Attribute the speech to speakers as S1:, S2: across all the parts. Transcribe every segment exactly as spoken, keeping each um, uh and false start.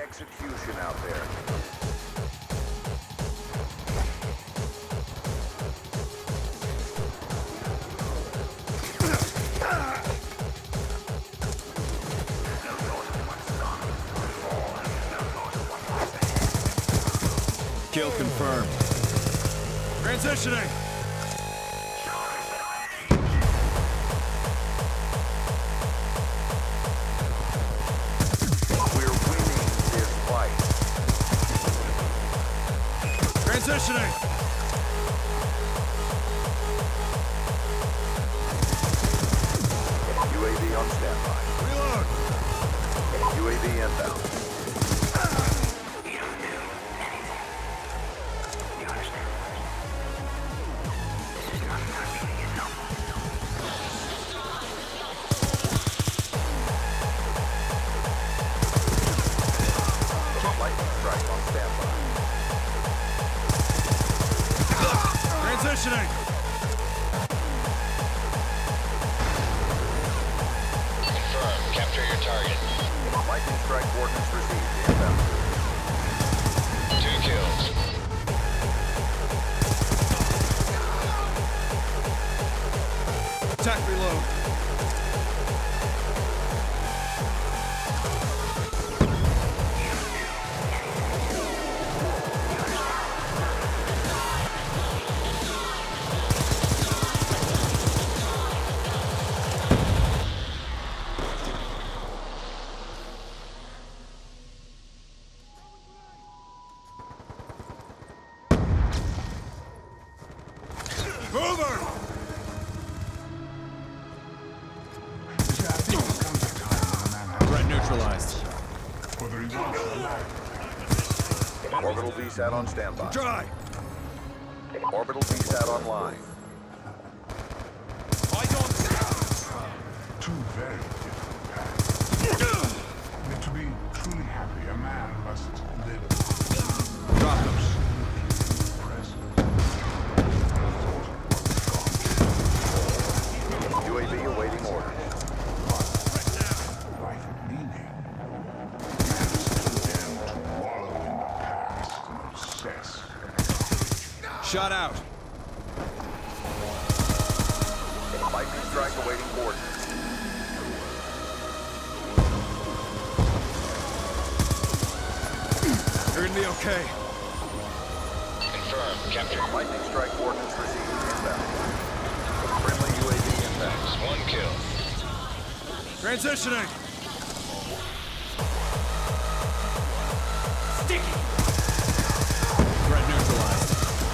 S1: execution out there.
S2: Kill confirmed. Transitioning!
S1: We're winning this fight.
S2: Transitioning!
S1: U A V on standby.
S2: Reload!
S1: U A V inbound.
S2: Transitioning!
S3: Confirm. Capture your target.
S1: Lightning strike coordinates received. Inbound.
S3: Two kills.
S2: Attack reload. Over! Threat neutralized.
S1: Orbital V SAT on standby.
S2: Dry!
S1: Orbital V SAT online.
S4: Two very different paths. And to be truly happy, a man must live.
S2: Drop them.
S1: U A V awaiting orders.
S4: Life and meaning. Man is condemned to wallow in the past and obsess.
S2: Shot out.
S1: Lightning strike awaiting coordinates.
S2: You're gonna be okay.
S3: Confirm. Capture.
S1: Lightning strike coordinates received. Inbound. Friendly U A V inbound.
S3: One kill.
S2: Transitioning!
S5: Sticky!
S2: Threat neutralized.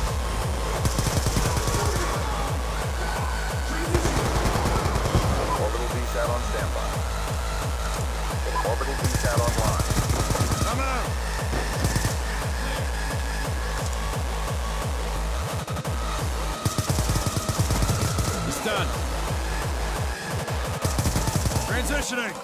S1: Orbital V SAT on standby. Orbital V SAT online.
S2: I'm out! He's done. Transitioning!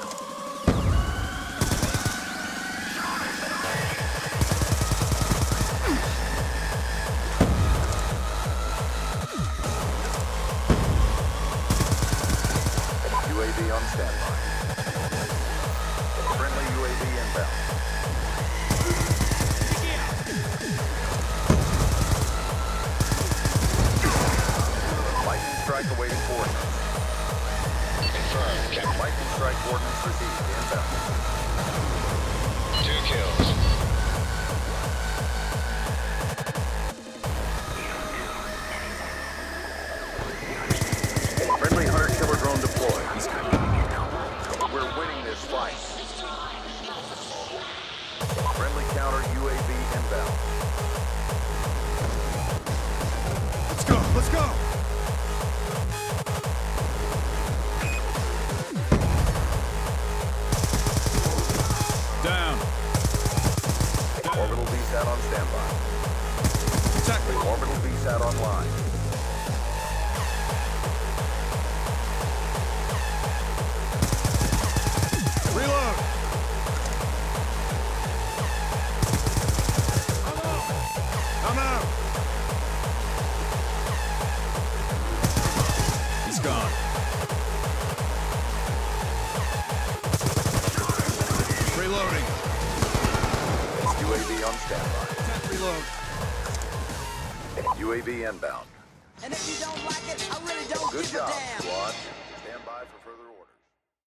S1: U A V on standby. Friendly U A V inbound. Lightning strike awaiting coordinates.
S3: Confirm. Capture.
S1: Lightning strike coordinates received. Inbound.
S3: Two kills.
S1: Friendly hunter killer drone deployed. We're winning this fight. Friendly counter U A V inbound.
S2: Let's go! Let's go! Down.
S1: Orbital V SAT on standby.
S2: Attack me.
S1: Orbital V SAT online.
S2: Reload! I'm out! He's gone. Reloading.
S1: U A V on standby.
S2: Attack reload.
S1: U A V inbound.
S5: And if you don't like it, I really don't
S1: Good
S5: give a
S1: job,
S5: damn.
S1: squad. Stand by for further orders.